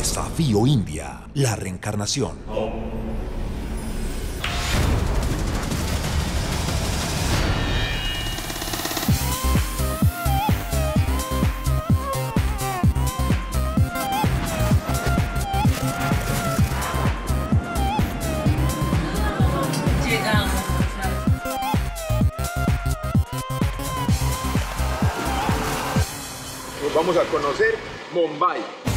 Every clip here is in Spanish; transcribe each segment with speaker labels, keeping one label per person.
Speaker 1: Desafío India, la reencarnación.
Speaker 2: Vamos a conocer Mumbai.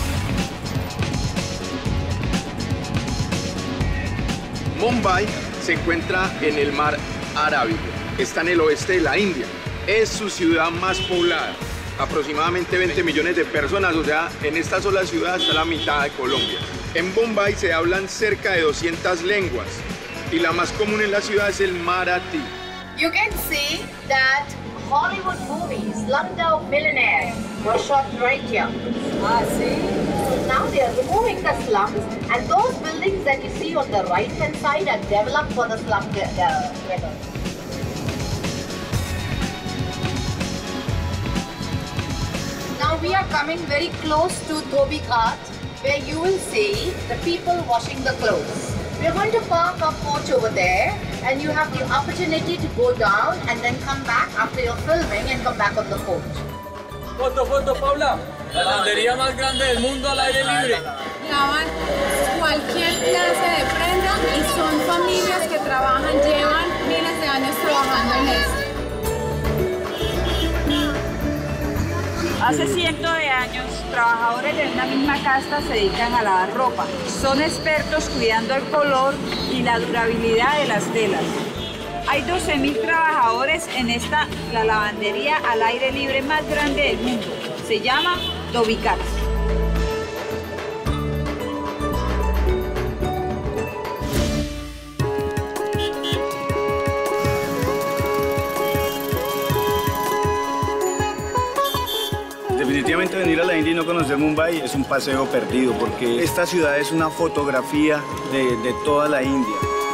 Speaker 2: Mumbai se encuentra en el mar Arábigo. Está en el oeste de la India. Es su ciudad más poblada. Aproximadamente 20 millones de personas, o sea, en esta sola ciudad está la mitad de Colombia. En Mumbai se hablan cerca de 200 lenguas y la más común en la ciudad es el marathi.
Speaker 3: You can see that Hollywood movies, Slumdog Millionaire, were shot right here. See? So now they are removing the slums, and those buildings that you see on the right-hand side are developed for the slum dwellers. Now we are coming very close to Dhobi Ghat, where you will see the people washing the clothes. We are going to park our coach over there, and you have the opportunity to go down and then come back after you're filming and come back on the coach.
Speaker 4: Foto, Paula. La lavandería más grande del mundo al aire libre.
Speaker 5: Lavan cualquier clase de prenda y son familias que trabajan, llevan miles de años trabajando en esto.
Speaker 6: Hace cientos de años, trabajadores de una misma casta se dedican a lavar ropa. Son expertos cuidando el color y la durabilidad de las telas. Hay 12.000 trabajadores en la lavandería al aire libre más grande del mundo. Se llama Dhobi Ghat.
Speaker 7: Definitivamente venir a la India y no conocer Mumbai es un paseo perdido, porque esta ciudad es una fotografía de toda la India.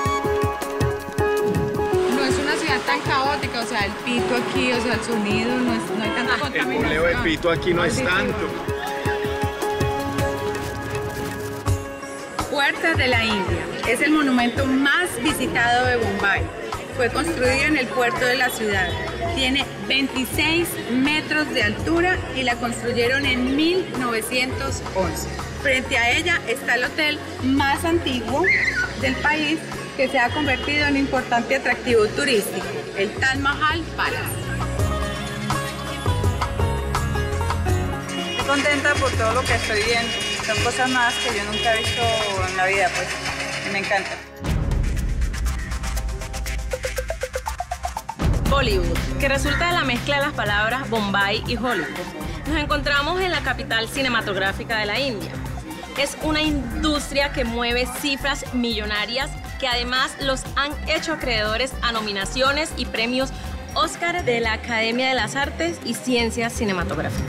Speaker 5: No es una ciudad tan caótica, o sea, el pito aquí, o sea, el sonido, no hay tanta contaminación.
Speaker 2: El boleo de pito aquí no es tanto.
Speaker 5: Puertas de la India es el monumento más visitado de Mumbai. Fue construido en el puerto de la ciudad. Tiene 26 metros de altura y la construyeron en 1911. Frente a ella está el hotel más antiguo del país que se ha convertido en un importante atractivo turístico, el Taj Mahal Palace.
Speaker 6: Estoy contenta por todo lo que estoy viendo. Son cosas nuevas que yo nunca he visto en la vida, pues me encanta.
Speaker 8: Bollywood, que resulta de la mezcla de las palabras Bombay y Hollywood. Nos encontramos en la capital cinematográfica de la India. Es una industria que mueve cifras millonarias que además los han hecho acreedores a nominaciones y premios Oscar de la Academia de las Artes y Ciencias Cinematográficas.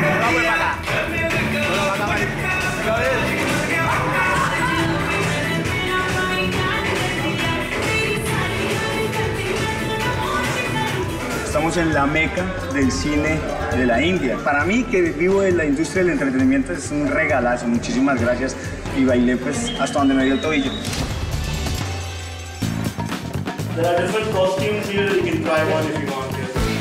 Speaker 7: Estamos en la meca del cine de la India. Para mí, que vivo en la industria del entretenimiento, es un regalazo. Muchísimas gracias. Y bailé pues hasta donde me dio el tobillo.
Speaker 9: There are different costumes here. You can try one if you want.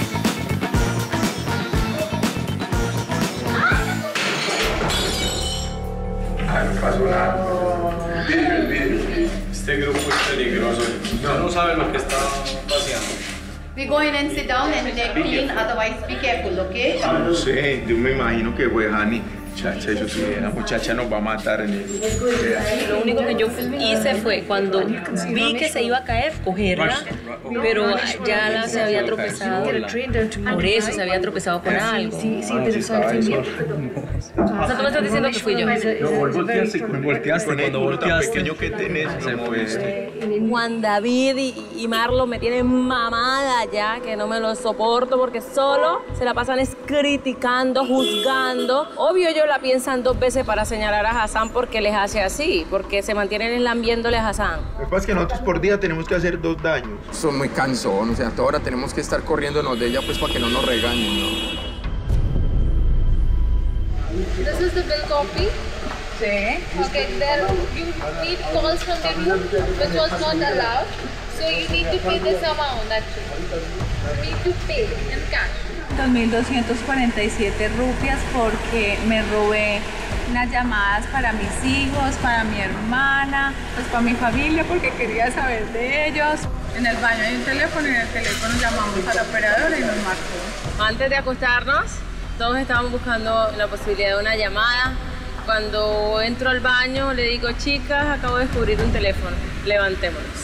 Speaker 2: Ay, no pasó nada. Este grupo es peligroso. No saben lo que está paseando.
Speaker 3: We go in and sit down and take clean, otherwise be careful, okay?
Speaker 2: No sé, yo me imagino que fue Hani. Chacha, yo sí, la muchacha nos va a matar en el...
Speaker 8: Lo único que yo hice fue, cuando vi que se iba a caer, cogerla, pero ya se había tropezado. Por eso se había tropezado con algo. O sea, tú me estás diciendo que fui yo.
Speaker 2: Me volteaste, cuando volteaste. Pequeño que tenés, se fue.
Speaker 8: Juan David y Marlo me tienen mamada ya, que no me lo soporto porque solo se la pasan es criticando, juzgando. Obvio ellos la piensan dos veces para señalar a Hassan porque les hace así, porque se mantienen enlambiéndole a Hassan.
Speaker 2: Lo que pasa es que nosotros por día tenemos que hacer 2 daños.
Speaker 10: Son muy cansón, o sea, toda hora tenemos que estar corriéndonos de ella pues para que no nos regañen, ¿no?
Speaker 5: This is the bill copy. Sí.
Speaker 11: Okay, there you need calls from the room, which was not allowed. So you need to pay this amount actually. You need to pay in cash.
Speaker 5: 2.247 rupias porque me robé unas llamadas para mis hijos, para mi hermana, pues para mi familia porque quería saber de ellos. En el baño hay un teléfono y en el teléfono llamamos a la operadora y nos marcó.
Speaker 8: Antes de acostarnos, todos estábamos buscando la posibilidad de una llamada. Cuando entro al baño le digo, chicas, acabo de descubrir un teléfono, levantémonos.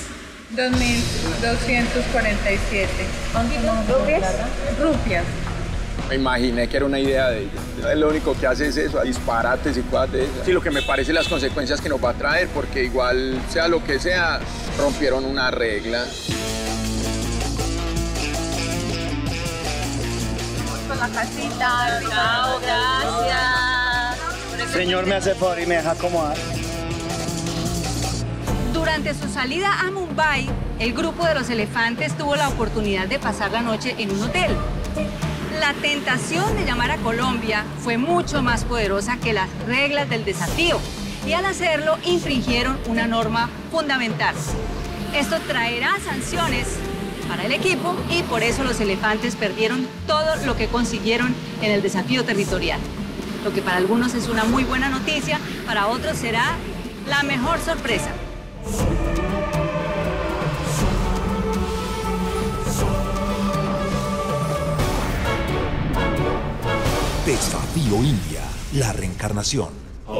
Speaker 5: 2.247. Rupias.
Speaker 2: Me imaginé que era una idea de ella. Lo único que hace es eso, disparates y cosas de esas. Sí, lo que me parece las consecuencias que nos va a traer, porque igual, sea lo que sea, rompieron una regla.
Speaker 5: Con la casita.
Speaker 8: Chao, gracias.
Speaker 7: Señor, me hace favor y me deja acomodar.
Speaker 12: Durante su salida a Mumbai, el grupo de los elefantes tuvo la oportunidad de pasar la noche en un hotel. La tentación de llamar a Colombia fue mucho más poderosa que las reglas del desafío y al hacerlo infringieron una norma fundamental. Esto traerá sanciones para el equipo y por eso los elefantes perdieron todo lo que consiguieron en el desafío territorial. Lo que para algunos es una muy buena noticia, para otros será la mejor sorpresa.
Speaker 1: Desafío India, la reencarnación.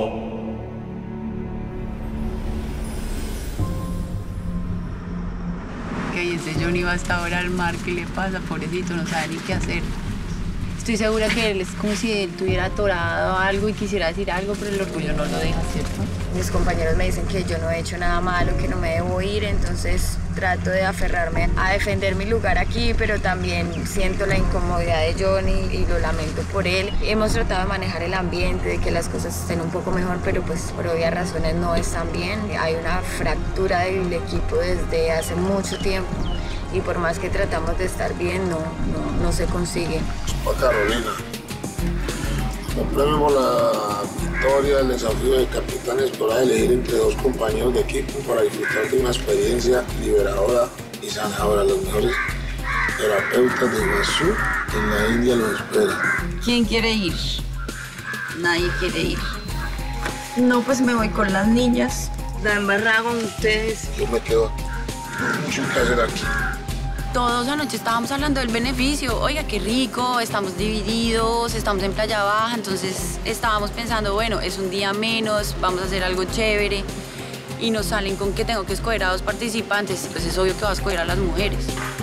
Speaker 5: Que ese Johnny va hasta ahora al mar, ¿qué le pasa? Pobrecito, no sabe ni qué hacer. Estoy segura que él es como si él tuviera atorado algo y quisiera decir algo, pero el orgullo no lo deja, ¿cierto?
Speaker 3: Mis compañeros me dicen que yo no he hecho nada malo, que no me debo ir, entonces trato de aferrarme a defender mi lugar aquí, pero también siento la incomodidad de Johnny y lo lamento por él. Hemos tratado de manejar el ambiente, de que las cosas estén un poco mejor, pero pues por obvias razones no están bien. Hay una fractura del equipo desde hace mucho tiempo y por más que tratamos de estar bien, no se consigue.
Speaker 13: Carolina, como premio por la victoria del desafío de capitanes podrás elegir entre dos compañeros de equipo para disfrutar de una experiencia liberadora y sanadora. Los mejores terapeutas de Iguazú en la India los esperan.
Speaker 5: ¿Quién quiere ir? Nadie quiere ir. No, pues me voy con las niñas. La embarrada con ustedes.
Speaker 13: Yo me quedo aquí. Mucho que hacer aquí.
Speaker 5: Todos anoche estábamos hablando del beneficio. Oiga, qué rico, estamos divididos, estamos en Playa Baja, entonces estábamos pensando, bueno, es un día menos, vamos a hacer algo chévere. Y nos salen con que tengo que escoger a dos participantes. Pues es obvio que vas a escoger a las mujeres.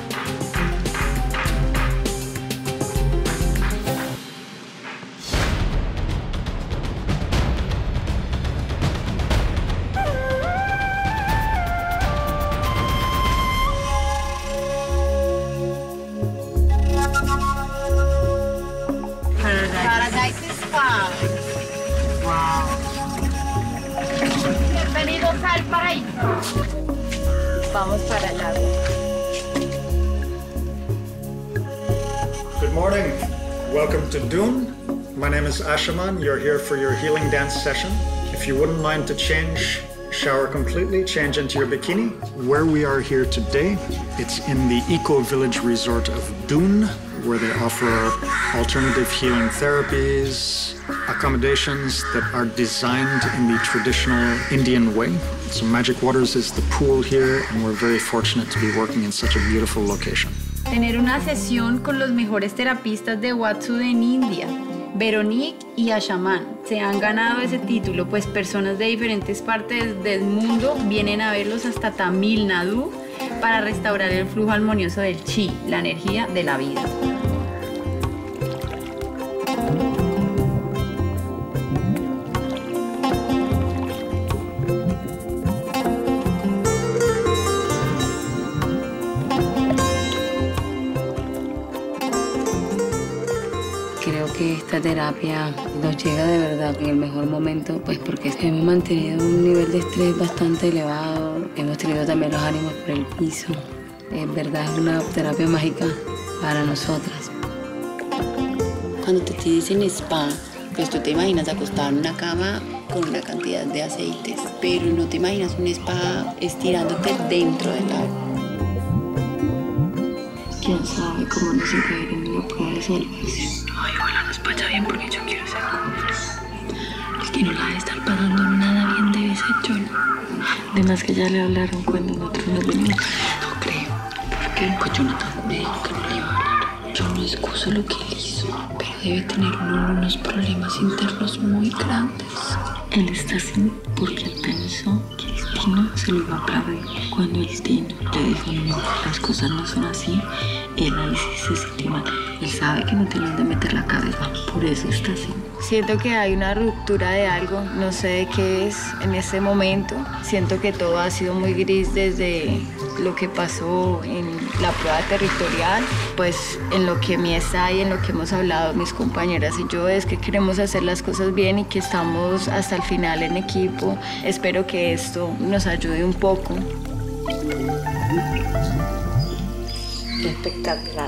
Speaker 3: Bienvenidos al paraíso. Vamos para el lago.
Speaker 14: Good morning. Welcome to Dune. My name is Ashaman. You're here for your healing dance session. If you wouldn't mind to change, shower completely, change into your bikini. Where we are here today, it's in the Eco Village Resort of Dune, where they offer alternative healing therapies, accommodations that are designed in the traditional Indian way. So Magic Waters is the pool here, and we're very fortunate to be working in such a beautiful location.
Speaker 5: Tener una sesión con los mejores terapistas de Watsu en India, Veronique y Ashaman. Se han ganado ese título, pues personas de diferentes partes del mundo vienen a verlos hasta Tamil Nadu para restaurar el flujo armonioso del chi, la energía de la vida.
Speaker 15: Creo que esta terapia nos llega de verdad en el mejor momento, pues porque hemos mantenido un nivel de estrés bastante elevado, hemos tenido también los ánimos por el piso. En verdad es una terapia mágica para nosotras.
Speaker 16: Cuando te dicen spa, pues tú te imaginas acostada en una cama
Speaker 15: con una cantidad de aceites, pero no te imaginas un spa estirándote dentro del agua. ¿Quién sabe cómo nos irá a ir en la prueba de salvación? Ay, ojalá nos vaya bien porque yo quiero ser como el que no la debe estar pasando nada bien debe ser John. Además que ya le hablaron cuando nosotros nos venimos. No creo. ¿Por qué? Pues Jonathan me dijo que no le iba a hablar. Yo no excuso lo que él hizo, pero debe tener unos problemas internos muy grandes. Él está así porque pensó que el Dino se lo iba a aplaudir. Cuando el Dino le dijo no, las cosas no son así, él ahí sí se sintió mal. Él sabe que no tiene donde meter la cabeza, por eso está así. Siento que hay una ruptura de algo, no sé de qué es en este momento. Siento que todo ha sido muy gris desde lo que pasó en la prueba territorial. Pues en lo que me está y en lo que hemos hablado mis compañeras y yo es que queremos hacer las cosas bien y que estamos hasta el final en equipo. Espero que esto nos ayude un poco. Espectacular.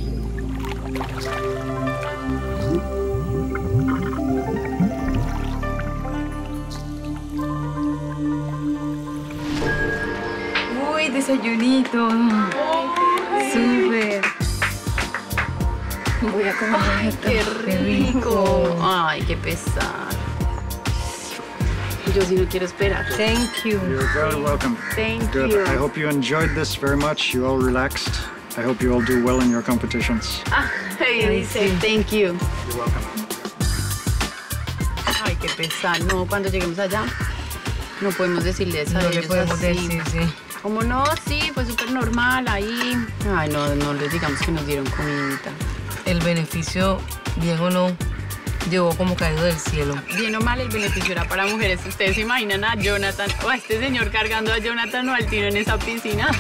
Speaker 15: Uy, desayunito. Súper. Voy a comer. Ay, qué rico. Ay, qué pesar. Yo sí no quiero esperar. Thank you.
Speaker 14: You're very welcome.
Speaker 15: Thank
Speaker 14: Good.
Speaker 15: you.
Speaker 14: I hope you enjoyed this very much. You all relaxed. I hope you all do well in your competitions.
Speaker 15: Ay, sí. Thank you.
Speaker 14: You're welcome.
Speaker 15: Ay, qué pesar. No, cuando lleguemos allá, no podemos decirles a ellos
Speaker 16: le podemos
Speaker 15: así.
Speaker 16: decir, sí.
Speaker 15: ¿Cómo no? Sí, fue súper normal ahí. Ay, no les digamos que nos dieron comidita.
Speaker 16: El beneficio, bien o no, llegó como caído del cielo.
Speaker 15: Bien o mal, el beneficio era para mujeres. ¿Ustedes se imaginan a Jonathan o a este señor cargando a Jonathan o al Tino en esa piscina?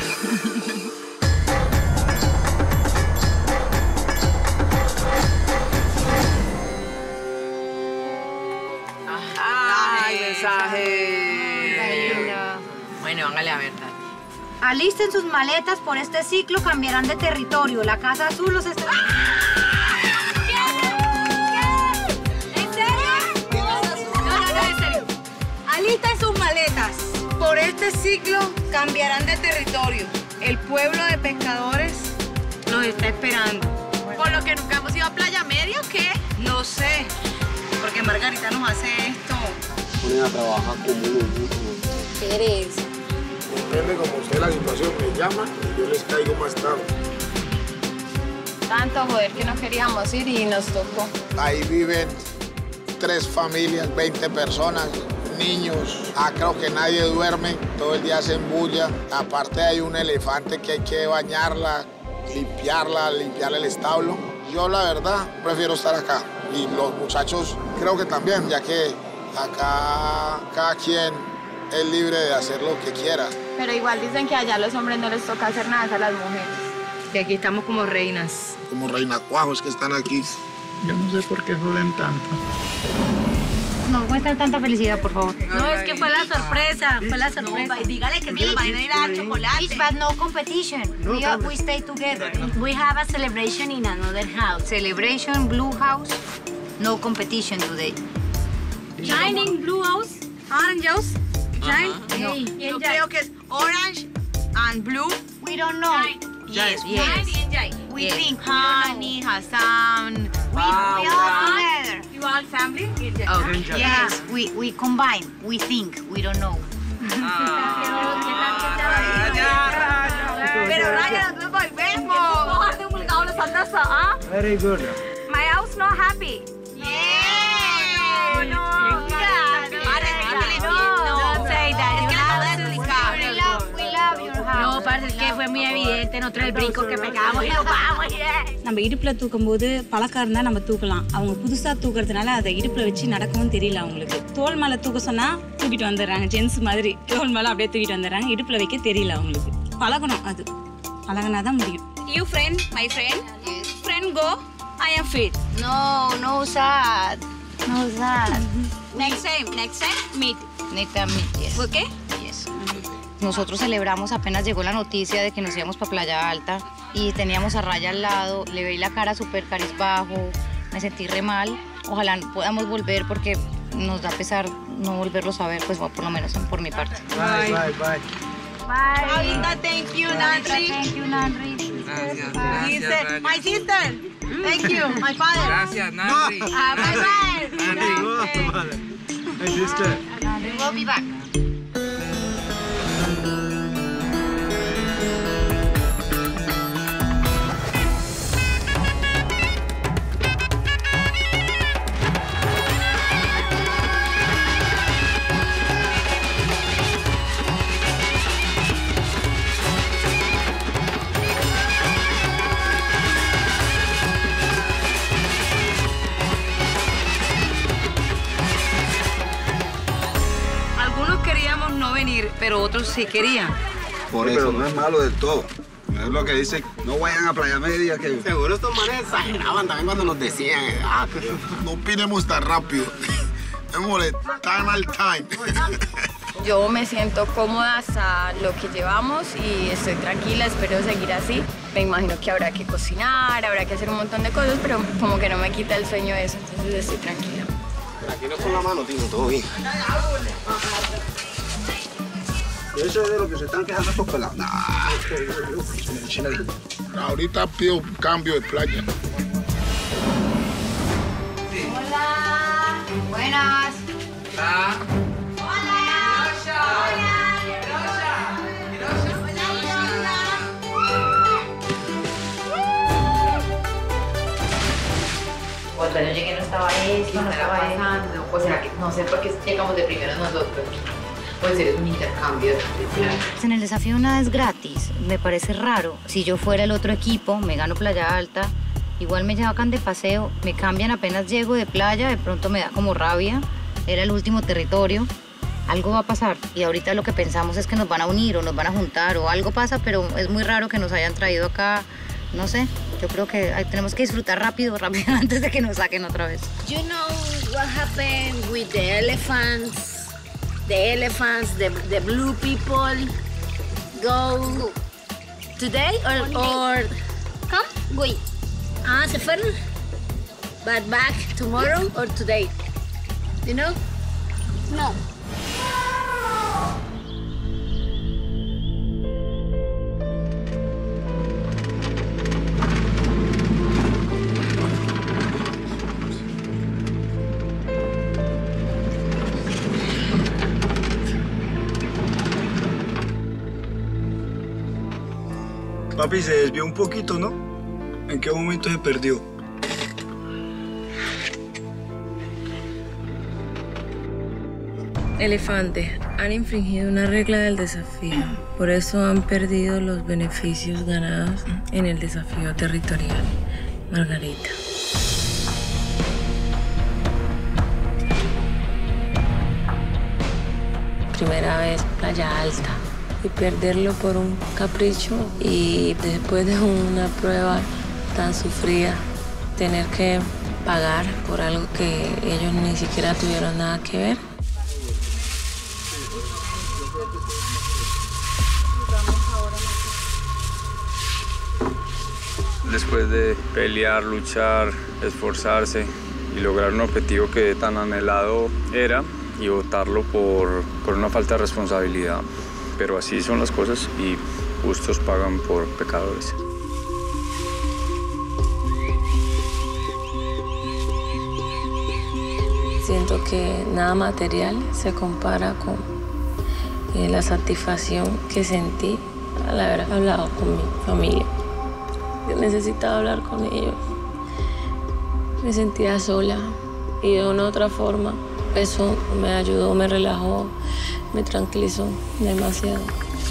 Speaker 16: ¡Ay, mensaje!
Speaker 15: Bueno, hágale a ver.
Speaker 17: Alisten sus maletas, por este ciclo cambiarán de territorio. La Casa Azul los está... ¿En serio? No, en serio. Alisten sus maletas. Por este ciclo cambiarán de territorio. El pueblo de pescadores los está esperando.
Speaker 15: ¿Por lo que nunca hemos ido a Playa Media o qué?
Speaker 17: No sé, porque Margarita nos hace esto.
Speaker 13: Ponen a trabajar como unos brutos.
Speaker 17: ¿Qué eres?
Speaker 13: Depende como usted la situación, me llama y yo les caigo más tarde.
Speaker 15: Tanto joder que no queríamos ir y nos tocó.
Speaker 13: Ahí viven 3 familias, 20 personas, niños. Creo que nadie duerme, todo el día se embulla. Aparte hay un elefante que hay que bañarla, limpiarle el establo. Yo la verdad prefiero estar acá y los muchachos creo que también, ya que acá cada quien es libre de hacer lo que quiera.
Speaker 15: Pero igual dicen que allá a los hombres no les toca hacer nada a las mujeres.
Speaker 16: Que aquí estamos como reinas.
Speaker 13: Como reinacuajos que están aquí.
Speaker 14: Yo no sé por qué joden tanto.
Speaker 17: No muestran tanta felicidad, por favor.
Speaker 15: No, es que fue la sorpresa, fue la sorpresa.
Speaker 17: No, dígale que me van a ir a chocolate. But no competition. We stay together. We have a celebration in another house. Celebration, blue house. No competition today.
Speaker 15: Shining blue house, orange house. Shine.
Speaker 17: Yo creo que es orange and blue. We don't know.
Speaker 15: Yes.
Speaker 17: We think.
Speaker 15: Honey, Hassan.
Speaker 17: We all together.
Speaker 15: You all family?
Speaker 17: Yes, we combine. We think. We don't know.
Speaker 15: Pero Ryan, nos volvemos.
Speaker 14: Very good.
Speaker 17: My house not happy.
Speaker 15: No, parce, es que fue muy evidente. Nosotros el brinco que pegamos y nos vamos.
Speaker 18: நம்ம இடுப்புல தூக்கும்போது பழக்கம் இருந்தா நம்ம தூக்கலாம். அவங்க புதுசா தூக்குறதுனால அதை இடுப்புல வச்சு நடக்கவும் தெரியல அவங்களுக்கு. தோல் மேல தூக்க சொன்னா தூக்கிட்டு வந்துடுறாங்க. ஜென்ஸ் மாதிரி தோல் மேல அப்படியே தூக்கிட்டு வந்துடுறாங்க. இடுப்புல வைக்க தெரியல அவங்களுக்கு. பழகணும் அது. பழகினாதான் முடியும்.
Speaker 17: You friend, my friend?
Speaker 18: Yes. Friend go. I am fit.
Speaker 17: No sad. No sad.
Speaker 18: Next time meet.
Speaker 17: Next time meet, yes.
Speaker 18: Okay?
Speaker 17: Yes. Nosotros celebramos, apenas llegó la noticia de que nos íbamos para Playa Alta y teníamos a Raya al lado, le veí la cara súper cabizbajo, me sentí re mal. Ojalá podamos volver porque
Speaker 15: nos da pesar no volverlos a ver, pues por lo menos por mi parte.
Speaker 7: Bye, bye, bye.
Speaker 17: Bye. Linda, thank you, Nandri.
Speaker 15: Thank you, Nandri.
Speaker 17: Gracias, gracias. My sister. Thank you, my father.
Speaker 10: Gracias, Nandri.
Speaker 17: Bye, bye.
Speaker 7: Nandri, my sister.
Speaker 17: Nandri, we'll be back.
Speaker 12: Pero otros sí querían.
Speaker 19: Por eso no es malo del todo. Es lo que dicen, no vayan a Playa Media. Que...
Speaker 20: Seguro estos manes exageraban también cuando nos decían.
Speaker 13: No opinemos tan rápido. Démosle time al time.
Speaker 21: Yo me siento cómoda hasta lo que llevamos y estoy tranquila, espero seguir así. Me imagino que habrá que cocinar, habrá que hacer un montón de cosas, pero como que no me quita el sueño eso, entonces estoy tranquila.
Speaker 20: Aquí no con la mano, Tino, todo bien.
Speaker 19: Eso es de lo que se están quejando estos pelados.
Speaker 13: Ahorita pido un cambio de playa.
Speaker 17: Hola. Buenas.
Speaker 10: Hola.
Speaker 22: Cuando yo llegué no estaba esto, no estaba pasando. O sea, que no sé por qué llegamos de primero nosotros. Puede ser un intercambio.
Speaker 15: En el desafío nada es gratis. Me parece raro. Si yo fuera el otro equipo, me gano Playa Alta, igual me llevan de paseo, me cambian apenas llego de playa, de pronto me da como rabia. Era el último territorio. Algo va a pasar. Y ahorita lo que pensamos es que nos van a unir o nos van a juntar o algo pasa, pero es muy raro que nos hayan traído acá. No sé, yo creo que tenemos que disfrutar rápido antes de que nos saquen otra vez.
Speaker 23: You know what happened with the elephants? The elephants, the blue people go today or
Speaker 11: come? Wait.
Speaker 23: Se fueron? But back tomorrow or today? You know?
Speaker 11: No.
Speaker 7: Papi se desvió un poquito, ¿no? ¿En qué momento se perdió?
Speaker 16: Elefantes han infringido una regla del desafío. Por eso han perdido los beneficios ganados en el desafío territorial. Margarita. Primera vez Playa Alta. Y perderlo por un capricho y después de una prueba tan sufrida, tener que pagar por algo que ellos ni siquiera tuvieron nada que ver.
Speaker 24: Después de pelear, luchar, esforzarse y lograr un objetivo que tan anhelado era y votarlo por una falta de responsabilidad. Pero así son las cosas y justos pagan por pecadores.
Speaker 16: Siento que nada material se compara con la satisfacción que sentí al haber hablado con mi familia. Yo necesitaba hablar con ellos. Me sentía sola y de una u otra forma eso me ayudó, me relajó, me tranquilizó demasiado.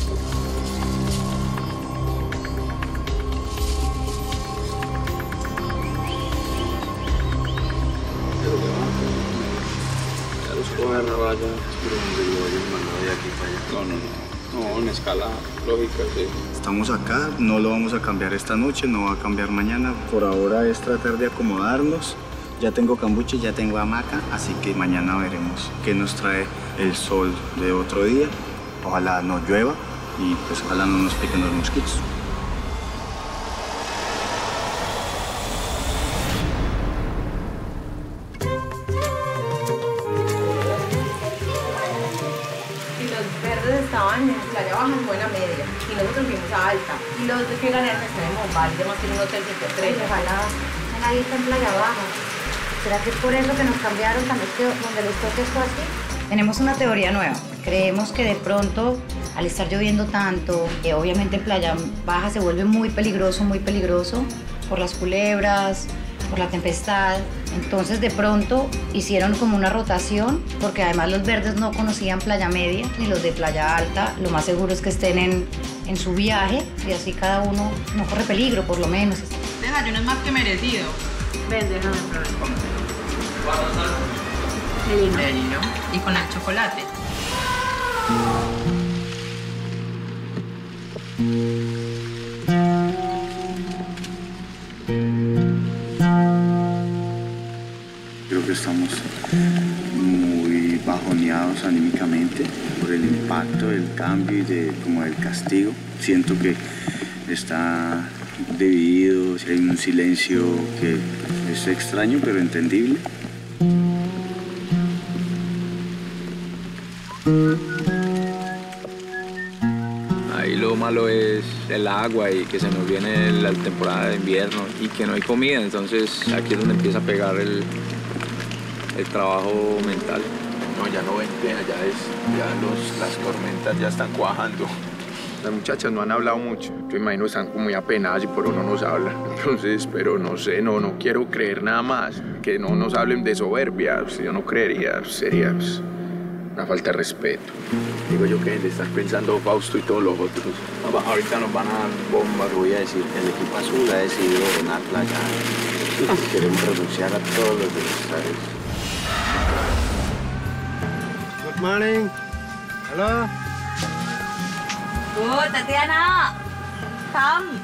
Speaker 24: No, en escala lógica, sí.
Speaker 7: Estamos acá, no lo vamos a cambiar esta noche, no va a cambiar mañana. Por ahora es tratar de acomodarnos. Ya tengo cambuche, ya tengo hamaca, así que mañana veremos qué nos trae el sol de otro día. Ojalá no llueva y pues ojalá no nos piquen los mosquitos.
Speaker 22: baja en buena media. Y nosotros fuimos a alta. Y los que ganaron están en Bombay, además tienen un hotel 5 estrellas.
Speaker 17: Ojalá nadie está en Playa Baja. ¿Será que es por eso que nos cambiaron donde les toque esto así? Tenemos una teoría nueva. Creemos que de pronto, al estar lloviendo tanto, obviamente en Playa Baja se vuelve muy peligroso por las culebras, por la tempestad. Entonces de pronto hicieron como una rotación, porque además los verdes no conocían Playa Media ni los de Playa Alta. Lo más seguro es que estén en su viaje y así cada uno no corre peligro, por lo menos.
Speaker 5: Desayuno es más que merecido.
Speaker 22: Ven, déjame probar.
Speaker 5: Merino. Y con el chocolate.
Speaker 7: Creo que estamos muy bajoneados anímicamente por el impacto del cambio y como del castigo. Siento que está dividido, hay un silencio que es extraño pero entendible.
Speaker 24: Ahí lo malo es el agua y que se nos viene la temporada de invierno y que no hay comida, entonces aquí es donde empieza a pegar el trabajo mental.
Speaker 10: No, ya no ven, las tormentas ya están cuajando. Las muchachas no han hablado mucho, yo imagino que están como muy apenadas y por uno nos habla. Entonces, pero no sé, no quiero creer nada más, que no nos hablen de soberbia, pues, yo no creería, sería pues, una falta de respeto. Digo yo que de estar pensando Fausto y todos los otros. Ahorita nos van a dar bombas,
Speaker 20: voy a decir, el equipo azul ha decidido donar Playa. Queremos renunciar a todos los necesarios. Good morning. Hello.
Speaker 17: Oh, Tatiana. Come.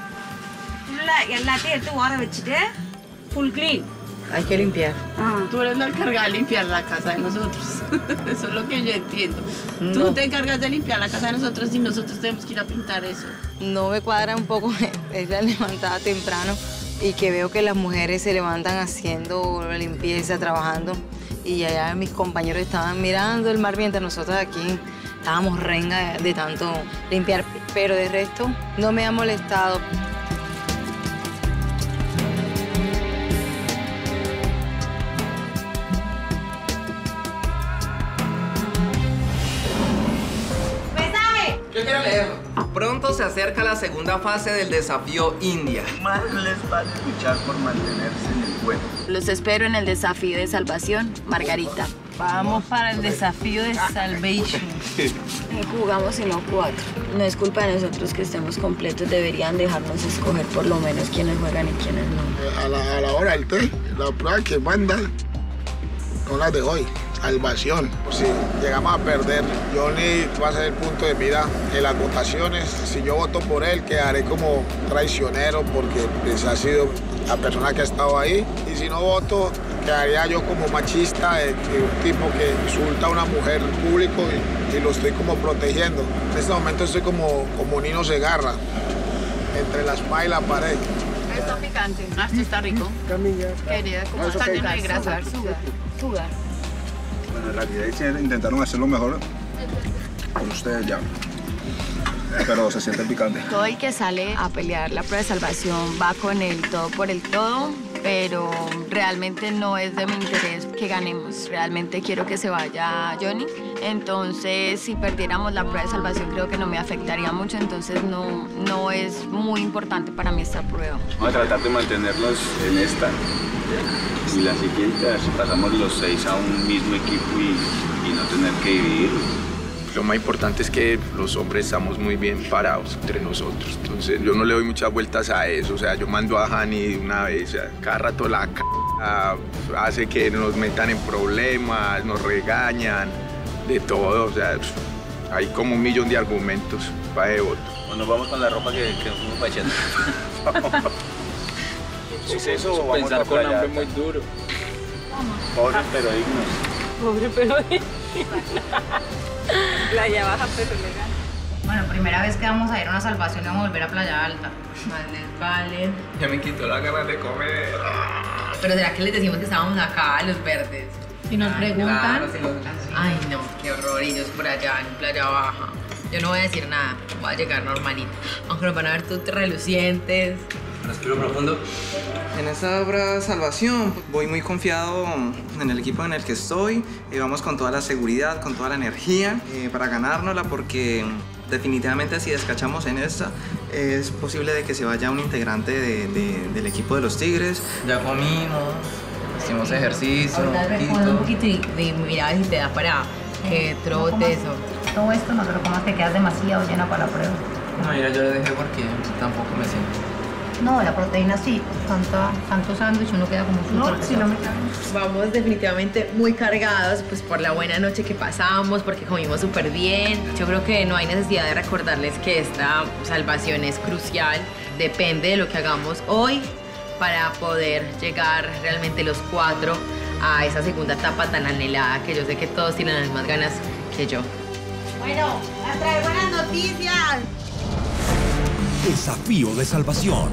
Speaker 17: Full clean.
Speaker 22: Hay que limpiar.
Speaker 5: Tú eres la encargada de limpiar la casa de nosotros. Eso es lo que yo entiendo. Tú te encargas de limpiar la casa de nosotros y nosotros tenemos que ir a pintar eso.
Speaker 22: No me cuadra un poco ella levantada temprano y que veo que las mujeres se levantan haciendo limpieza, trabajando. Y allá mis compañeros estaban mirando el mar mientras nosotros aquí estábamos renga de tanto limpiar. Pero de resto no me ha molestado.
Speaker 2: Yo quiero leer. Pronto se acerca la segunda fase del desafío India.
Speaker 7: Más les vale luchar por mantenerse en el juego.
Speaker 21: Los espero en el desafío de salvación, Margarita.
Speaker 5: Vamos para el desafío de Salvation.
Speaker 21: Jugamos sino 4. No es culpa de nosotros que estemos completos. Deberían dejarnos escoger por lo menos quiénes juegan y quiénes no.
Speaker 13: A la hora del té, la prueba que mandan son las de hoy. Salvación. Si llegamos a perder, Johnny va a ser el punto de mira en las votaciones. Si yo voto por él, quedaré como traicionero porque pues, ha sido la persona que ha estado ahí. Y si no voto, quedaría yo como machista, de un tipo que insulta a una mujer público y lo estoy como protegiendo. En este momento estoy como Nino Segarra, entre la espalda y la pared.
Speaker 5: Está picante. Esto está rico. Querida, como está lleno de grasa.
Speaker 21: Sugar.
Speaker 19: Bueno, en realidad intentaron hacerlo mejor con ustedes ya, pero se siente picante.
Speaker 21: Todo el que sale a pelear la prueba de salvación va con el todo por el todo, pero realmente no es de mi interés que ganemos. Realmente quiero que se vaya Johnny. Entonces, si perdiéramos la prueba de salvación, creo que no me afectaría mucho. Entonces, no es muy importante para mí esta prueba.
Speaker 7: Vamos a tratar de mantenernos en esta. Y la siguiente, a ver si pasamos los 6 a un mismo equipo y no tener que dividir.
Speaker 10: Lo más importante es que los hombres estamos muy bien parados entre nosotros. Entonces yo no le doy muchas vueltas a eso. O sea, yo mando a Hani una vez, o sea, cada rato la hace que nos metan en problemas, nos regañan, de todo. O sea, hay como 1.000.000 de argumentos para de voto.
Speaker 20: Bueno, vamos con la ropa que nos fuimos pachando.
Speaker 24: ¿Es eso? Pensar con hambre muy duro.
Speaker 7: Pobres pero dignos.
Speaker 5: Pobre pero dignos. Playa Baja pero legal.
Speaker 17: Bueno, primera vez que vamos a ir a una salvación y vamos a volver a Playa Alta.
Speaker 22: Vale.
Speaker 10: Ya me quitó la ganas de comer.
Speaker 22: Pero ¿será que les decimos que estábamos acá, los verdes?
Speaker 5: Y nos preguntan.
Speaker 22: Claro, ay, no, qué horror. Y ellos por allá en Playa Baja.
Speaker 4: Yo no voy a decir nada, voy a llegar normalito. Aunque nos van a ver todos relucientes.
Speaker 2: Respiro profundo. En esta obra Salvación voy muy confiado en el equipo en el que estoy. Vamos con toda la seguridad, con toda la energía para ganárnosla, porque definitivamente si descachamos en esta es posible de que se vaya un integrante del equipo de los Tigres. Ya comimos, hicimos ejercicio.
Speaker 4: Un poquito y mira si te da para que trotes o...
Speaker 6: Todo esto no te lo comas, te quedas demasiado llena para la prueba.
Speaker 2: No, mira, yo le dejé porque tampoco me siento.
Speaker 6: No, la proteína sí, tanto sándwich uno queda como súper pesado. Sí, no me cabe.
Speaker 4: Vamos definitivamente muy cargados pues por la buena noche que pasamos, porque comimos súper bien. Yo creo que no hay necesidad de recordarles que esta salvación es crucial. Depende de lo que hagamos hoy para poder llegar realmente los 4 a esa segunda etapa tan anhelada, que yo sé que todos tienen las mismas ganas que yo.
Speaker 17: Bueno, a traer buenas noticias.
Speaker 1: Desafío de salvación.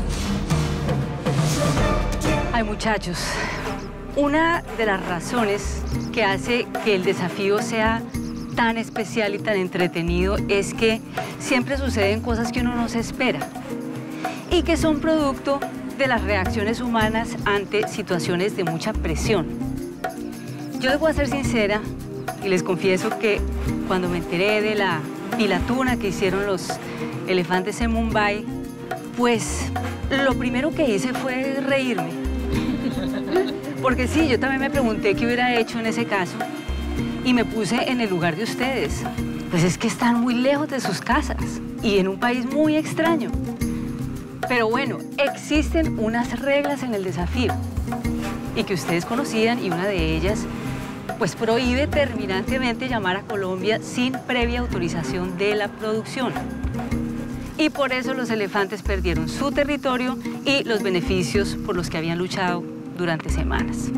Speaker 12: Ay, muchachos, una de las razones que hace que el desafío sea tan especial y tan entretenido es que siempre suceden cosas que uno no se espera y que son producto de las reacciones humanas ante situaciones de mucha presión. Yo debo ser sincera y les confieso que cuando me enteré de la pilatuna que hicieron los elefantes en Mumbai, pues lo primero que hice fue reírme. Porque sí, yo también me pregunté qué hubiera hecho en ese caso y me puse en el lugar de ustedes. Pues es que están muy lejos de sus casas y en un país muy extraño. Pero bueno, existen unas reglas en el desafío y que ustedes conocían, y una de ellas pues prohíbe terminantemente llamar a Colombia sin previa autorización de la producción. Y por eso los elefantes perdieron su territorio y los beneficios por los que habían luchado durante semanas.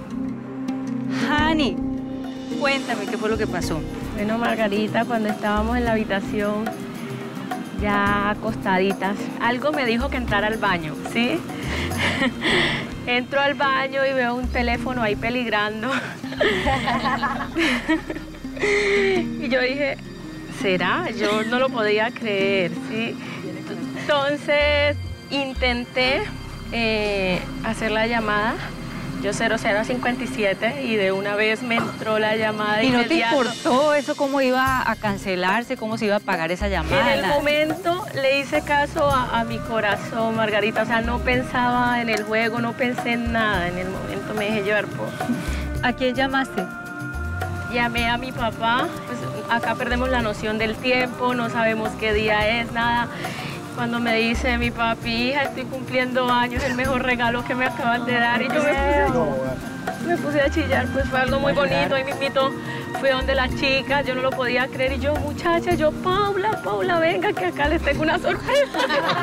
Speaker 12: Hani, cuéntame qué fue lo que pasó.
Speaker 16: Bueno, Margarita, cuando estábamos en la habitación, ya acostaditas, algo me dijo que entrara al baño, ¿sí? Entro al baño y veo un teléfono ahí peligrando. Y yo dije, ¿será? Yo no lo podía creer, ¿sí? Entonces intenté hacer la llamada, yo 0057, y de una vez me entró la llamada.
Speaker 12: ¿Y no te importó eso, cómo iba a cancelarse, cómo se iba a pagar esa llamada?
Speaker 16: En el momento le hice caso a mi corazón, Margarita. O sea, no pensaba en el juego, no pensé en nada. En el momento me dejé llevar por...
Speaker 12: ¿A quién llamaste?
Speaker 16: Llamé a mi papá. Pues acá perdemos la noción del tiempo, no sabemos qué día es, nada. Cuando me dice mi papi, hija, estoy cumpliendo años, el mejor regalo que me acaban de dar. Y yo me puse a chillar, pues fue algo muy bonito. Ahí mismito fui donde la chica, yo no lo podía creer. Y yo, muchacha, Paula, venga, que acá les tengo una sorpresa.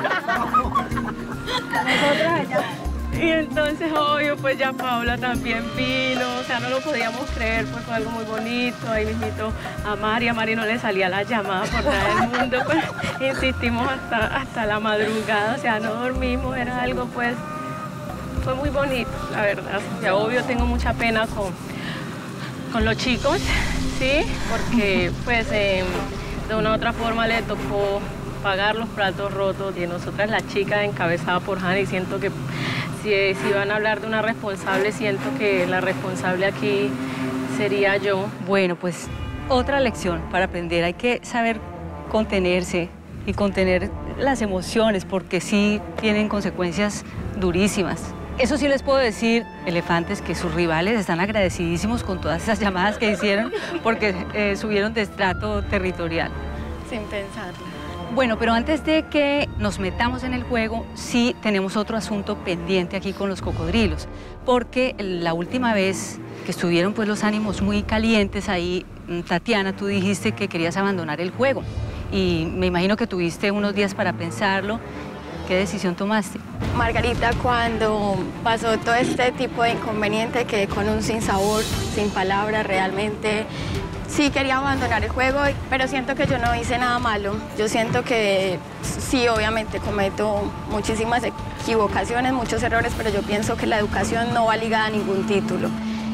Speaker 16: Nosotras allá. Y entonces, obvio, pues ya Paula también vino, o sea, no lo podíamos creer, pues fue algo muy bonito. Ahí mismito a Mari no le salía la llamada por nada del mundo, pues insistimos hasta la madrugada, o sea, no dormimos, era algo, pues, fue muy bonito, la verdad. Ya obvio tengo mucha pena con los chicos, ¿sí? Porque, pues, de una u otra forma le tocó pagar los platos rotos, y nosotras, la chica encabezada por Hani, siento que si van a hablar de una responsable, siento que la responsable aquí sería yo.
Speaker 12: Bueno, pues otra lección para aprender. Hay que saber contenerse y contener las emociones, porque sí tienen consecuencias durísimas. Eso sí les puedo decir, elefantes, que sus rivales están agradecidísimos con todas esas llamadas que hicieron, porque subieron de estrato territorial.
Speaker 16: Sin pensarlo.
Speaker 12: Bueno, pero antes de que nos metamos en el juego, sí tenemos otro asunto pendiente aquí con los cocodrilos, porque la última vez que estuvieron pues los ánimos muy calientes ahí, Tatiana, tú dijiste que querías abandonar el juego y me imagino que tuviste unos días para pensarlo. ¿Qué decisión tomaste?
Speaker 21: Margarita, cuando pasó todo este tipo de inconveniente, quedé con un sinsabor, sin palabras, realmente. Sí quería abandonar el juego, pero siento que yo no hice nada malo. Yo siento que sí, obviamente cometo muchísimas equivocaciones, muchos errores, pero yo pienso que la educación no va ligada a ningún título.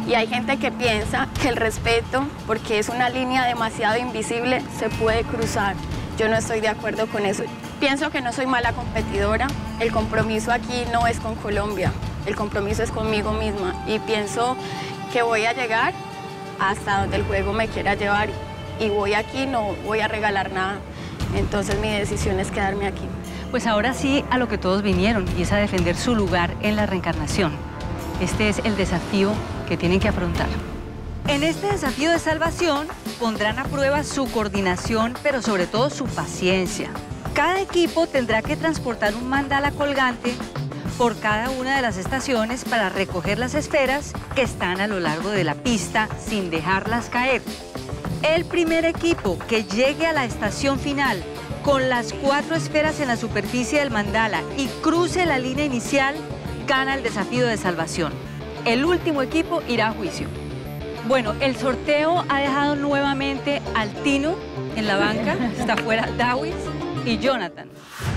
Speaker 21: Y hay gente que piensa que el respeto, porque es una línea demasiado invisible, se puede cruzar. Yo no estoy de acuerdo con eso. Pienso que no soy mala competidora. El compromiso aquí no es con Colombia, el compromiso es conmigo misma. Y pienso que voy a llegar hasta donde el juego me quiera llevar. Y voy aquí, no voy a regalar nada. Entonces mi decisión es quedarme aquí.
Speaker 12: Pues ahora sí a lo que todos vinieron, y es a defender su lugar en la reencarnación. Este es el desafío que tienen que afrontar. En este desafío de salvación pondrán a prueba su coordinación, pero sobre todo su paciencia. Cada equipo tendrá que transportar un mandala colgante por cada una de las estaciones para recoger las esferas que están a lo largo de la pista sin dejarlas caer. El primer equipo que llegue a la estación final con las 4 esferas en la superficie del mandala y cruce la línea inicial, gana el desafío de salvación. El último equipo irá a juicio. Bueno, el sorteo ha dejado nuevamente al Tino en la banca, está fuera Dawis y Jonathan.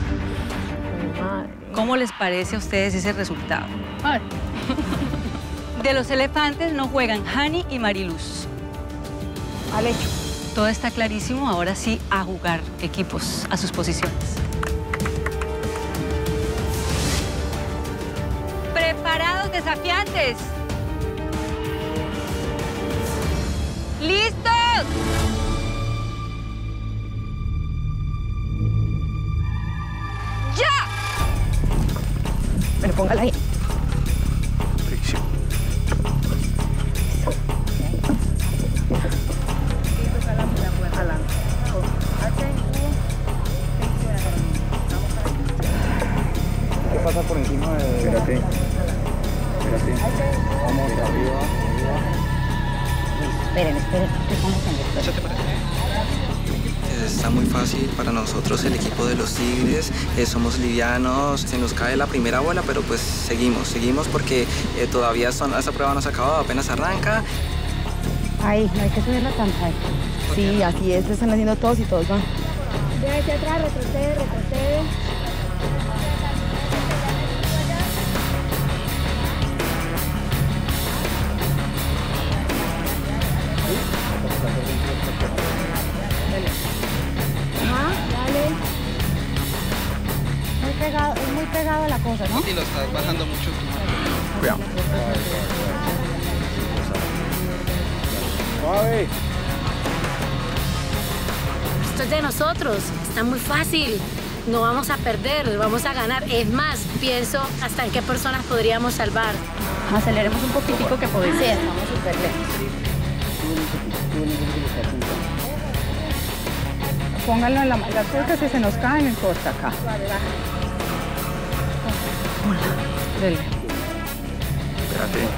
Speaker 12: ¿Cómo les parece a ustedes ese resultado? De los elefantes no juegan Hani y Mariluz. Al hecho. Todo está clarísimo, ahora sí a jugar equipos a sus posiciones. ¿Preparados, desafiantes? ¡Listos! ¡Ya!
Speaker 6: Pero póngala ahí.
Speaker 10: Fricción.
Speaker 2: ¿Qué pasa por encima de...? Espérate. Vamos arriba.
Speaker 6: Esperen, ¿qué estamos haciendo?
Speaker 2: Está muy fácil para nosotros el equipo de los Tigres, somos livianos, se nos cae la primera bola, pero pues seguimos porque todavía esa prueba no se ha acabado, apenas arranca.
Speaker 6: Ahí, no hay que subirla tanto ahí. Sí, así es, lo están haciendo todos y todos van.
Speaker 23: Ve hacia atrás, retrocede. Dale. Es muy pegado a la cosa, ¿no?
Speaker 2: Y lo estás bajando mucho.
Speaker 10: Cuidado.
Speaker 23: Esto es de nosotros, está muy fácil. No vamos a perder, vamos a ganar. Es más, pienso hasta en qué personas podríamos salvar.
Speaker 6: Aceleremos un poquitico que podemos. Sí, estamos súper lejos. Pónganlo en la turca, si se nos cae, no importa acá. Hola. Dele.
Speaker 10: Espérate.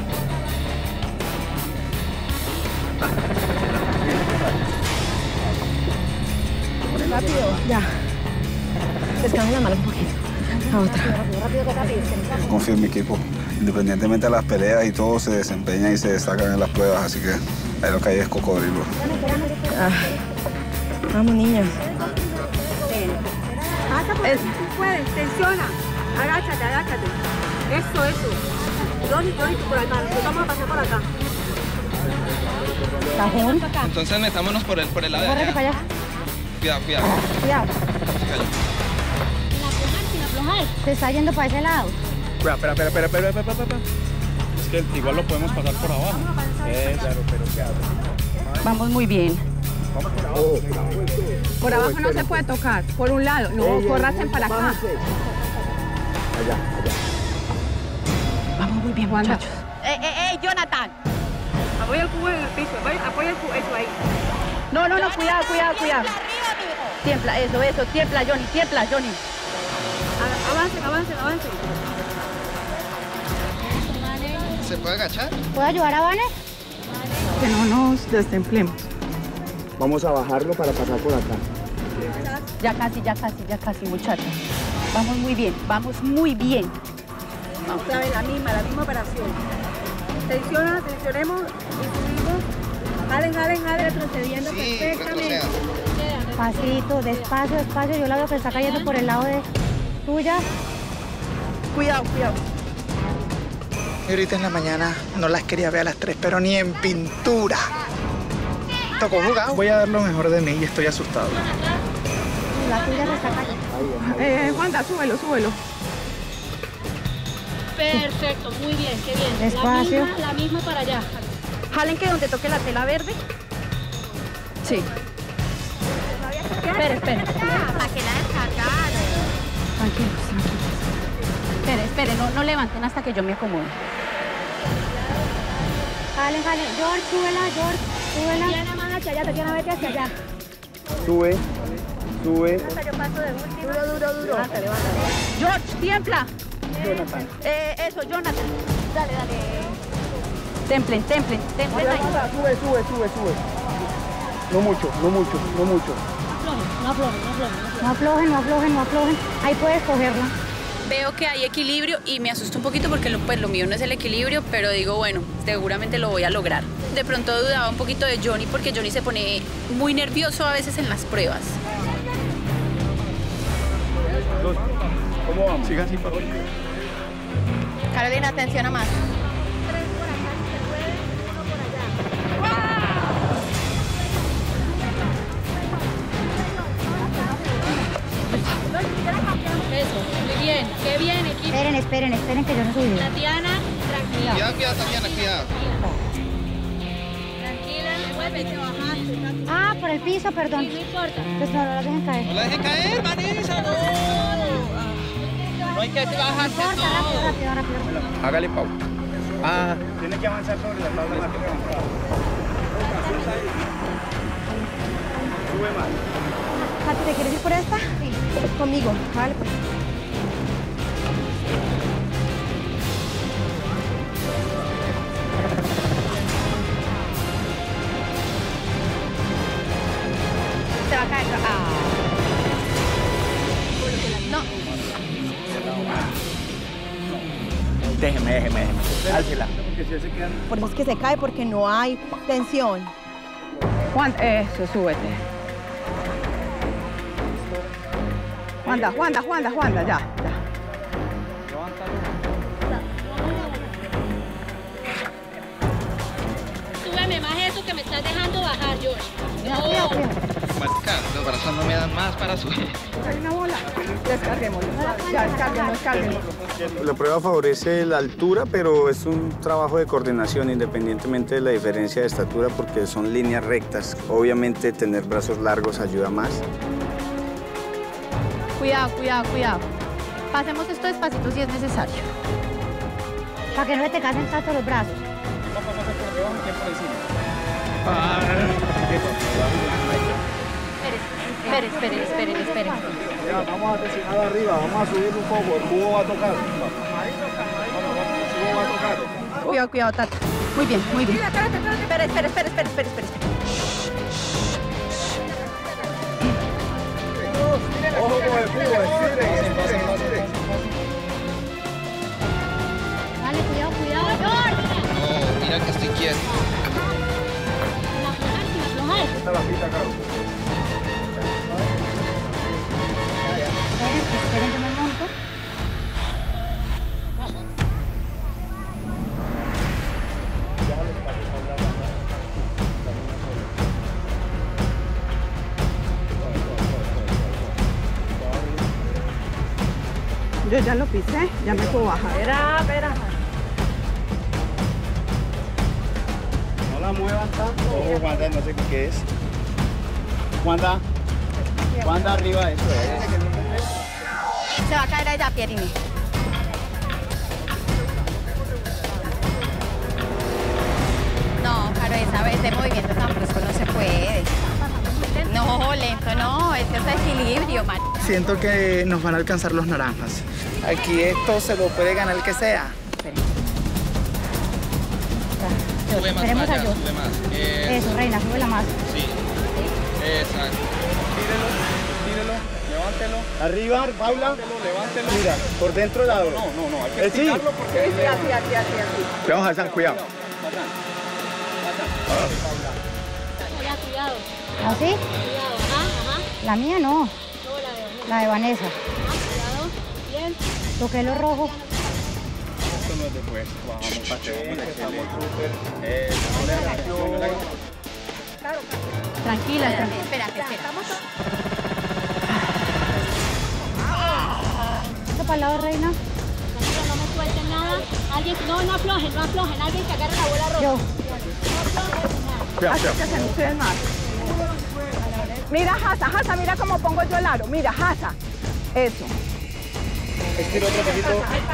Speaker 6: Rápido. Ya. Descansa la mano un poquito. A otra.
Speaker 19: Confío en mi equipo. Independientemente de las peleas y todo, se desempeñan y se destacan en las pruebas, así que ahí lo que hay es cocodrilo.
Speaker 6: Vamos, niñas.
Speaker 5: Tú puedes, tensiona. Agáchate. Eso. Johnny, por acá. Nosotros vamos a pasar por acá.
Speaker 6: Cajón.
Speaker 2: Entonces metámonos por el lado de
Speaker 6: allá.
Speaker 2: allá. Cuidado.
Speaker 23: Sin aflojar.
Speaker 6: Se está yendo para ese lado.
Speaker 10: Espera.
Speaker 3: Es que igual lo podemos pasar por abajo.
Speaker 10: Claro, pero ¿qué hago?
Speaker 6: Vamos muy bien.
Speaker 5: Por abajo no se puede tocar. Por un lado. No, corrasen para acá.
Speaker 10: Allá.
Speaker 6: Vamos muy bien, muchachos.
Speaker 5: Jonathan. Apoya el cubo en el piso. Apoya el cubo. Eso ahí.
Speaker 6: No, cuidado. Tiembla, eso. Tiembla, Johnny.
Speaker 5: Avancen.
Speaker 2: ¿Se puede agachar?
Speaker 6: ¿Puedo ayudar a Vane?
Speaker 5: Que no nos destemplemos.
Speaker 10: Vamos a bajarlo para pasar por acá.
Speaker 6: Ya casi, muchachos. Vamos muy bien.
Speaker 5: Otra vez la misma operación. Tensionemos y subimos. Jalen, retrocediendo perfectamente.
Speaker 6: Pasito, despacio. Yo la veo que está cayendo por el lado de tuya.
Speaker 5: Cuidado.
Speaker 8: Y ahorita en la mañana no las quería ver a las 3, pero ni en pintura. Tocó jugar. Voy a dar lo mejor de mí y estoy asustado.
Speaker 6: La tuya está acá.
Speaker 5: Juanda, súbelo.
Speaker 23: Perfecto, muy bien, qué bien.
Speaker 6: Despacio.
Speaker 23: La misma para allá.
Speaker 6: Jalen que donde toque la tela verde. Sí.
Speaker 23: Espere.
Speaker 21: Para que la descargaran.
Speaker 23: Tranquilos. Espere, no levanten hasta que yo me acomode.
Speaker 6: Jalen. George, súbela. Tiana más hacia allá, Tatiana, vete hacia allá.
Speaker 7: Sube.
Speaker 6: Hasta yo paso de último. Duro.
Speaker 23: Levántale. George, tiembla.
Speaker 7: Jonathan.
Speaker 23: Eso, Jonathan.
Speaker 6: Dale.
Speaker 23: Templen ahí.
Speaker 7: Sube. No mucho.
Speaker 6: No aflojen. Ahí puedes cogerla.
Speaker 9: Veo que hay equilibrio y me asusta un poquito porque lo mío no es el equilibrio, pero digo, bueno, seguramente lo voy a lograr. De pronto dudaba un poquito de Johnny porque Johnny se pone muy nervioso a veces en las pruebas.
Speaker 7: ¿Cómo vamos? Sigan así, por favor.
Speaker 21: Carolina, atención a más.
Speaker 23: Eso, muy bien. Qué bien, equipo.
Speaker 6: Esperen que yo no subí.
Speaker 23: Tatiana, tranquila.
Speaker 8: Cuidado, Tatiana, cuidado.
Speaker 23: Tranquila, muévete, bajaste.
Speaker 6: Ah, por el piso, perdón.
Speaker 23: Sí, no importa.
Speaker 6: Pues no la dejen caer.
Speaker 8: No la dejen caer, Vanessa, no. No hay que bajarse todo.
Speaker 6: Rápido.
Speaker 7: Hágale, Pau. Tiene que avanzar sobre la tabla más que levantada. Sube más.
Speaker 6: Katy, ¿te quieres ir por esta? Sí. Conmigo. Vale, pues.
Speaker 21: Se va a caer. No.
Speaker 7: Déjeme. Álcela.
Speaker 6: Por eso es que se cae, porque no hay tensión.
Speaker 5: Juan, eso, súbete. Juanda, ya.
Speaker 23: Súbeme más eso que me estás dejando bajar, George.
Speaker 2: Marica, los brazos no me dan más para subir.
Speaker 5: Hay una bola. Descarguémoslo. Ya, descarguémoslo.
Speaker 7: La prueba favorece la altura, pero es un trabajo de coordinación independientemente de la diferencia de estatura porque son líneas rectas. Obviamente tener brazos largos ayuda más.
Speaker 23: Cuidado. Pasemos esto despacito si es necesario.
Speaker 6: Para que no se te casen tanto los brazos.
Speaker 23: Espere.
Speaker 7: Ya, vamos a presionar arriba, vamos a subir un poco, el cubo va a tocar.
Speaker 23: Cuidado, Tata. Muy bien. Espera.
Speaker 7: Ojo con el cubo, estiren.
Speaker 6: Dale, cuidado, George.
Speaker 2: No, mira que estoy quieto.
Speaker 7: Esta es la pista, Caro.
Speaker 6: Esperen, yo me monto.
Speaker 5: Yo ya lo pisé, ya me puedo bajar.
Speaker 6: Espera.
Speaker 7: No la muevan tanto. Ojo, Wanda, no sé qué es. Wanda arriba, eso es.
Speaker 21: Se va a caer allá, Pierini. No, Caro, esa vez de movimiento tan brusco no se puede. No, lento, no, este es equilibrio, man.
Speaker 8: Siento que nos van a alcanzar los naranjas. Aquí esto se lo puede ganar el que sea.
Speaker 2: Sube más
Speaker 6: Esperemos
Speaker 2: para
Speaker 6: a
Speaker 2: allá,
Speaker 6: George.
Speaker 2: sube más.
Speaker 6: Eso, reina, súbela más.
Speaker 2: Sí. Exacto.
Speaker 7: Tírelo, levántelo. Arriba, Paula. Levántelo. Mira, por dentro lado. No, hay que estirarlo porque...
Speaker 5: Así.
Speaker 7: Vamos a Hassan, cuidado.
Speaker 23: Cuidado.
Speaker 6: ¿Así?
Speaker 23: Cuidado, ajá.
Speaker 6: La mía no. La de Vanessa.
Speaker 23: Cuidado. Bien.
Speaker 6: Toqué lo rojo.
Speaker 3: Esto no es de fuerza. Vamos, Pache, vamos, excelente.
Speaker 23: Tranquila, tranquila.
Speaker 21: Espérate.
Speaker 23: Esto para el lado, reina. No me suelten nada. Alguien, no aflojen. Alguien que agarre la bola roja.
Speaker 6: Yo.
Speaker 23: Acérquense
Speaker 6: ustedes más. Mira, Hasa, mira cómo pongo yo el aro. Mira, Hasa. Eso.
Speaker 3: Estira otro poquito.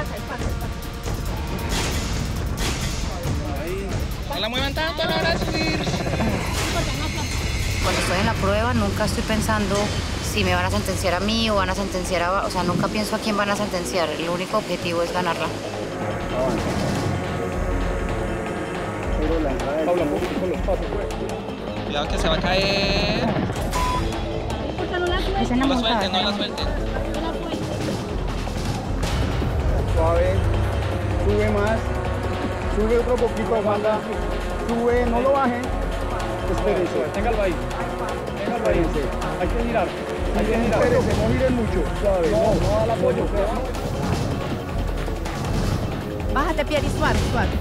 Speaker 2: No la muevan tanto a la hora de subir.
Speaker 21: Cuando estoy en la prueba nunca estoy pensando si me van a sentenciar a mí o van a sentenciar a... O sea, nunca pienso a quién van a sentenciar. El único objetivo es ganarla.
Speaker 2: Cuidado que se va a caer. No la suelten.
Speaker 3: Suave. Sube más. Sube otro poquito, Wanda. Sube, no lo bajen. Espérense. Téngalo ahí. Hay que girar. Espérense, no giren mucho. Suave. No da el apoyo.
Speaker 23: Bájate, Pieri, suave.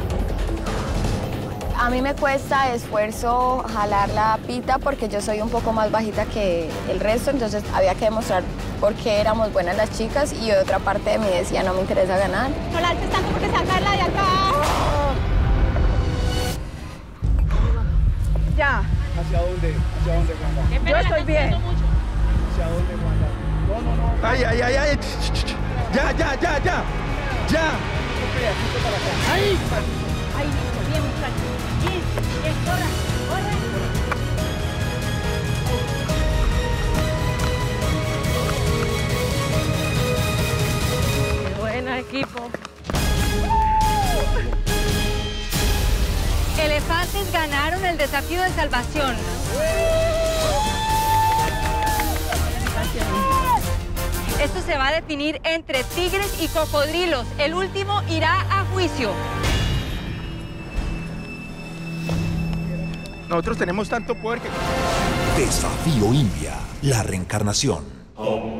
Speaker 21: A mí me cuesta esfuerzo jalar la pita porque yo soy un poco más bajita que el resto, entonces había que demostrar por qué éramos buenas las chicas y otra parte de mí decía no me interesa ganar.
Speaker 23: No la alces tanto porque sacarla de acá.
Speaker 6: Ya.
Speaker 3: ¿Hacia dónde, Wanda?
Speaker 6: Yo estoy bien.
Speaker 3: ¿Hacia dónde, Wanda? No.
Speaker 11: Ay. Ya.
Speaker 23: Ahí, listo, bien, muchachos. Bien, corre.
Speaker 6: Qué buena, equipo.
Speaker 12: Elefantes ganaron el desafío de salvación. Esto se va a definir entre tigres y cocodrilos. El último irá a juicio.
Speaker 11: Nosotros tenemos tanto poder que...
Speaker 1: Desafío India, la reencarnación.